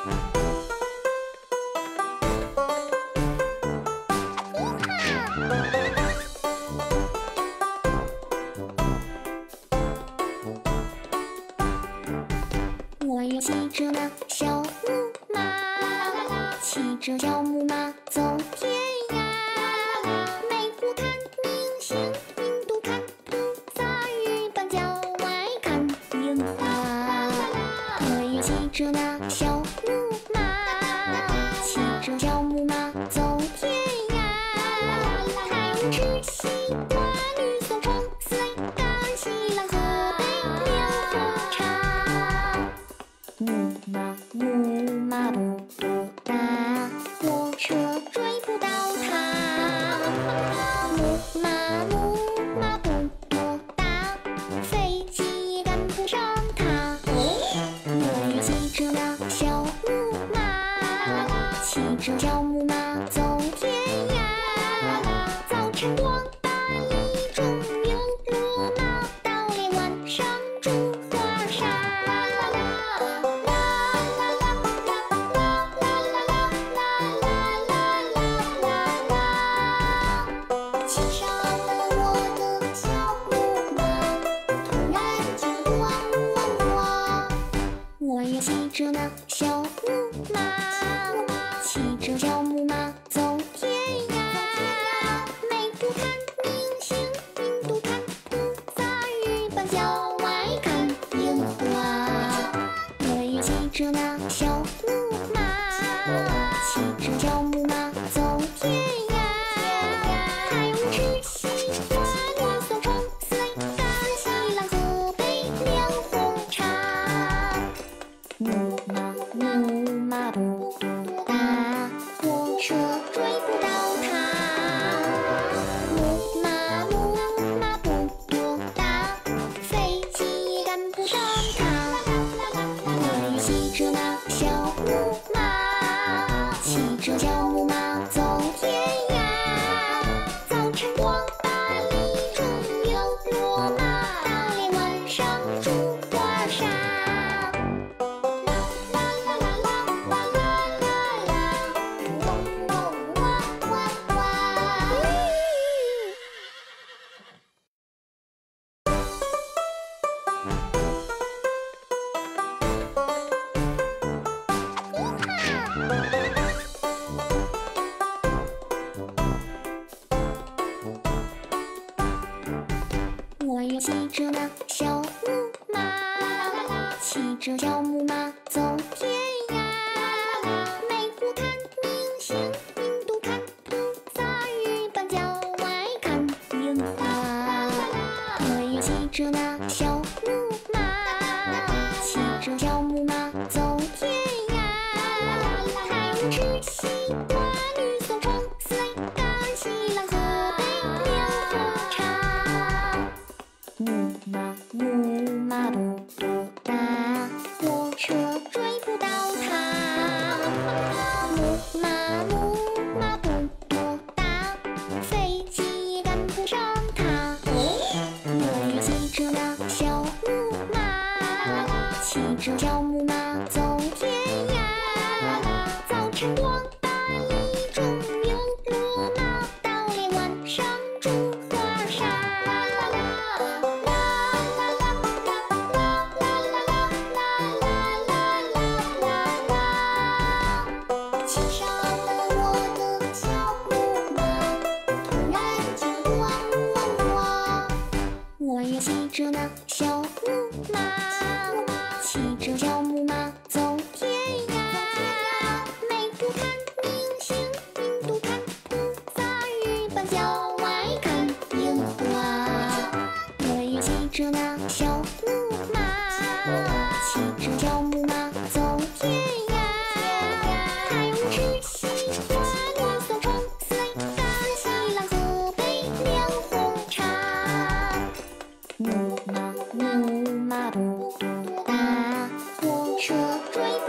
我也骑着那小木马，骑着小木马走天涯。美国看明星，印度看菩萨，日本郊外看樱花。我也骑着那小木马，骑着小木马走天涯。台湾吃西瓜，绿松橙丝蕾，甘西兰河北莲红茶。木马不多大，火车追不到它。木马不多大，飞机也赶不上它。我也骑着那小木马，骑着小木马走天涯。早晨光巴黎中有罗马，到连晚上住华沙。骑上了我的小木马，突然间光我也骑着那小木马，骑着小木马走天涯。美国看明星，印度看菩萨，日本郊外看樱花。我也骑着那小木马，骑着小木马走天涯。台湾吃西瓜，绿松橙丝蕾，甘西兰河北莲红茶。木马不多大，火车追不到它。木马不多大，飞机也赶不上它。我也骑着那小木马，骑着小木马走天涯。早晨光巴黎中有罗马，到连晚上住华沙。我也骑着那小木马，骑着小木马走天涯。美国看明星，印度看菩萨，日本郊外看樱花。我也骑着那小木马，骑着小木马走天涯。台湾吃西瓜，绿松橙丝蕾，甘西兰河北莲红茶。木马不多大，火车追不到它。木马不多大，飞机也赶不上它。我也骑着那小木马，骑着小木马走天涯。早晨光巴黎中有罗马，到连晚上住华沙。骑上了我的小木马，突然间光我也骑着那小木马，骑着小木马走天涯。美国看明星，印度看菩萨，日本郊外看樱花。我也骑着那小木马，骑着小木马走天涯。台湾吃西瓜，绿松橙丝蕾，甘西兰河北莲红茶。木马不多大，火车追